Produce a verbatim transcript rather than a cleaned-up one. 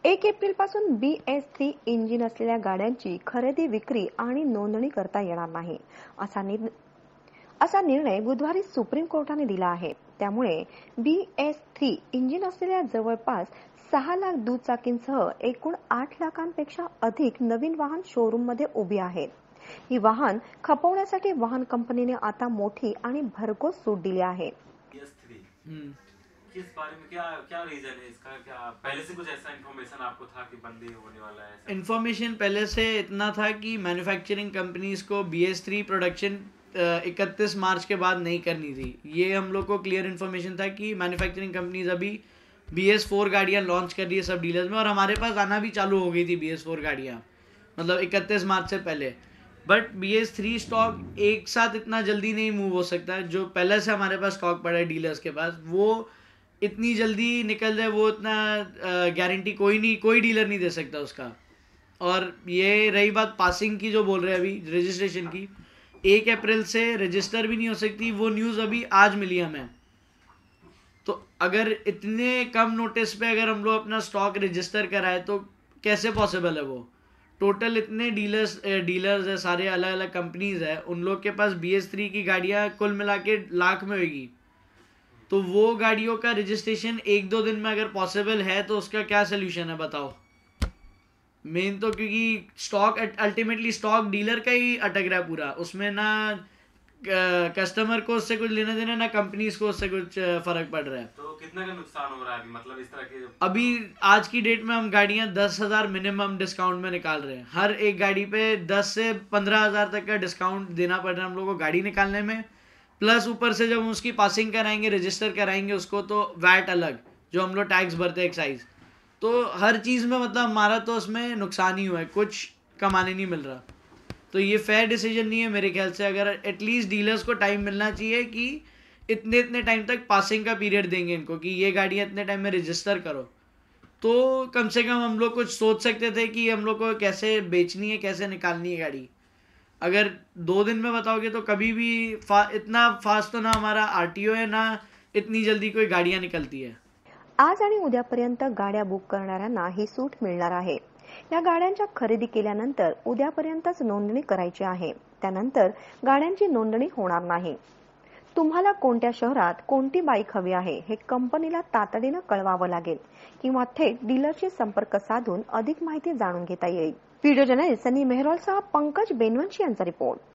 एक एप्रिल पासून B S three engine असलेल्या गाड्यांची खरेदी, विक्री आणि नोंदणी करता येणार नाही असा निर्णय असा निर्णय बुधवारी सुप्रीम कोर्टाने दिला आहे. त्यामुळे बी एस थ्री इंजिन असलेल्या जवळपास सहा लाख दुचाकींसह एकूण आठ लाखांपेक्षा अधिक नवीन वाहन शोरूममध्ये उभी आहेत. ही वाहन खपवण्यासाठी वाहन कंपनीने आता मोठी आणि भरघोस सूट दिली आहे. बी एस थ्री किस बारे में क्या क्या रीजन है इसका? क्या पहले से कुछ ऐसा इन्फॉर्मेशन आपको था कि बंदी होने वाला है? इन्फॉर्मेशन पहले से इतना था कि मैन्युफैक्चरिंग कंपनीज को बी एस थ्री प्रोडक्शन इकतीस मार्च के बाद नहीं करनी थी. ये हम लोग को क्लियर इन्फॉर्मेशन था कि मैन्युफैक्चरिंग कंपनीज अभी बी एस फोर गाड़ियाँ लॉन्च कर रही है सब डीलर्स में, और हमारे पास आना भी चालू हो गई थी बी एस फोर गाड़ियाँ, मतलब इकतीस मार्च से पहले. But B S three stock एक साथ इतना जल्दी नहीं मूव हो सकता. जो पहले से हमारे पास स्टॉक पड़ा है डीलर्स के पास, वो इतनी जल्दी निकल जाए वो इतना गारंटी कोई नहीं, कोई डीलर नहीं दे सकता उसका. और ये रही बात पासिंग की जो बोल रहे हैं अभी रजिस्ट्रेशन की, एक अप्रैल से रजिस्टर भी नहीं हो सकती. वो न्यूज़ अभी आज मिली हमें. तो अगर इतने कम नोटिस पे अगर हम लोग अपना स्टॉक रजिस्टर कराए तो कैसे पॉसिबल है? वो टोटल इतने डीलर्स डीलर्स है, सारे अलग अलग कंपनीज है, उन लोग के पास बी एस थ्री की गाड़ियाँ कुल मिला के लाख में होगी. तो वो गाड़ियों का रजिस्ट्रेशन एक दो दिन में अगर पॉसिबल है तो उसका क्या सोल्यूशन है बताओ? मेन तो क्योंकि स्टॉक अल्टीमेटली स्टॉक डीलर का ही अटक रहा है पूरा, उसमें ना कस्टमर को उससे कुछ लेना देना, ना कंपनीज को उससे कुछ फर्क पड़ रहा है. तो कितना का नुकसान हो रहा है अभी, मतलब इस तरह के? अभी आज की डेट में हम गाड़ियां दस हजार मिनिमम डिस्काउंट में निकाल रहे हैं. हर एक गाड़ी पे दस से पंद्रह हजार तक का डिस्काउंट देना पड़ रहा है हम लोग को गाड़ी निकालने में. प्लस ऊपर से जब हम उसकी पासिंग कराएंगे, रजिस्टर कराएंगे उसको, तो वैट अलग जो हम लोग टैक्स भरते हैं एक्साइज. तो हर चीज़ में मतलब हमारा तो उसमें नुकसान ही हुआ है, कुछ कमाने नहीं मिल रहा. तो ये फेयर डिसीजन नहीं है मेरे ख्याल से. अगर एटलीस्ट डीलर्स को टाइम मिलना चाहिए कि इतने इतने टाइम तक पासिंग का पीरियड देंगे इनको कि ये गाड़ियाँ इतने टाइम में रजिस्टर करो, तो कम से कम हम लोग कुछ सोच सकते थे कि हम लोग को कैसे बेचनी है, कैसे निकालनी है गाड़ी. अगर दो दिन में बताओगे तो कभी भी फा, इतना फास्ट तो ना हमारा आर टी ओ है, ना इतनी जल्दी कोई गाड़ियाँ निकलती है. आज आणि उद्यापर्यंत गाड्या बुक करणाऱ्यांना ही सूट मिळणार आहे. या गाड्यांच्या खरेदी केल्यानंतर उद्यापर्यंतच नोंदणी करायची आहे. त्यानंतर गाड्यांची नोंदणी होणार नाही. तुम्हाला कोणत्या शहरात कोणती बाईक हवी आहे हे कंपनीला तातडीनं कळवावं लागेल किंवा थेट डीलरशी संपर्क साधून अधिक माहिती जाणून घेता येईल. व्हिडिओ जर्नलिस्ट सनी मेहरोलसह पंकज बेनवंशी यांचा रिपोर्ट.